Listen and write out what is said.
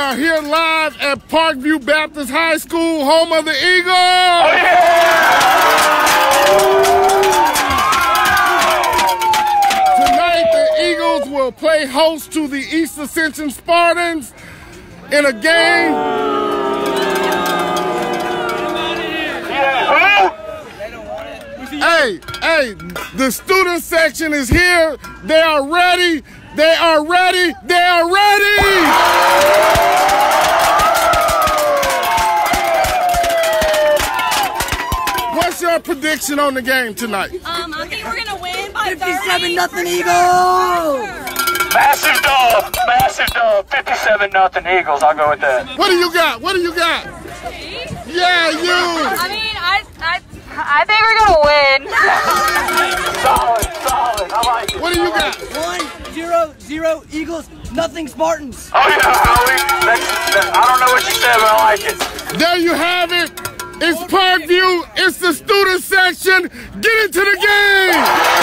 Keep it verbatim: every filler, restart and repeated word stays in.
are here live at Parkview Baptist High School, home of the Eagles. Oh, yeah! Tonight, the Eagles will play host to the East Ascension Spartans in a game. Hey, hey, the student section is here. They are ready. They are ready. They are ready. What's your prediction on the game tonight? Um, I think we're going to win by fifty-seven nothing Eagles. Massive dub. Massive dub. fifty-seven nothing Eagles. I'll go with that. What do you got? What do you got? Yeah, you. I mean, I, I, I think we're going to win. Solid, solid. I like it. What do you got? One, zero, zero Eagles, nothing Spartans. Oh, yeah, Howie. That's, that, I don't know what you said, but I like it. There you have it. It's Parkview. It's the student section. Get into the game.